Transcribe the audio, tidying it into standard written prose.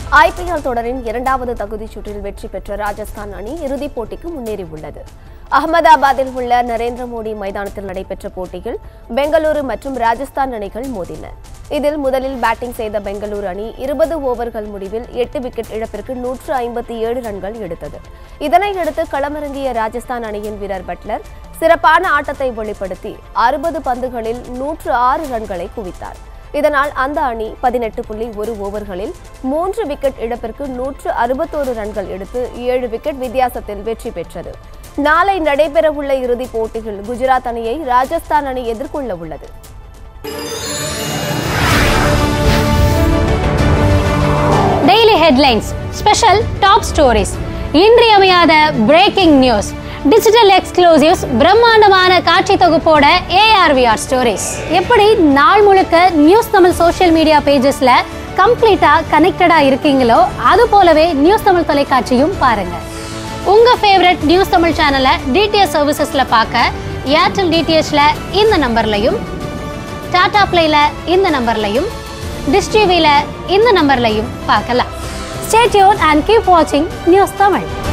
IPL தொடரின் இரண்டாவது தகுதிச் சுற்றில் வெற்றி பெற்ற ராஜஸ்தான் அணி இறுதிப் போட்டிக்கு முன்னேறியுள்ளது. அகமதாபாத்தில் உள்ள நரேந்திர மோடி மைதானத்தில் நடைபெற்ற போட்டியில் பெங்களூரு மற்றும் ராஜஸ்தான் அணிகள் மோதின. இதில் முதலில் பேட்டிங் செய்த பெங்களூரு அணி 20 ஓவர்கள் முடிவில் 8 விக்கெட் இழப்பிற்கு 157 ரன்கள் எடுத்தது. இதனையடுத்து களமிறங்கிய ராஜஸ்தான் அணியின் வீரர் பட்லர் சிறப்பான ஆட்டத்தை வெளிப்படுத்தி 60 பந்துகளில் 106 ரன்களை குவித்தார். இதனால் அந்த அணி 18.1 ஓவர்களில் 3 விக்கெட் இழப்பிற்கு 161 ரன்கள் எடுத்து 7 விக்கெட் வித்தியாசத்தில் வெற்றி பெற்றது. நாளை நடைபெறவுள்ள இறுதிப் போட்டியில் குஜராத் அணியை ராஜஸ்தான் அணி எதிர்கொள்ள உள்ளது. Daily headlines, special top stories, இன்றியமையாத பிரேக்கிங் நியூஸ், டிஜிட்டல் எக்ஸ்க்ளூசிவ்ஸ், பிரம்மாண்டமான காட்சி தொகுப்போட ARVR ஸ்டோரிஸ். எப்படி நாள் முழுக்க நியூஸ் தமிழ் சோஷியல் மீடியா பேஜஸ்ல கம்ப்ளீட்டா கனெக்டடா இருக்கீங்களோ அது போலவே நியூஸ் தமிழ் தொலைக்காட்சியும் பாருங்க. உங்க ஃபேவரட் நியூஸ் தமிழ் சேனலை DTH சர்வீசஸ்ல பார்க்க ஏர்டெல் DTHல இந்த நம்பர்லையும், டாடா பிளேல இந்த நம்பர்லையும், டிஷ் டிவில இந்த நம்பர்லையும் பார்க்கலாம். Stay tuned and keep watching news Tamil.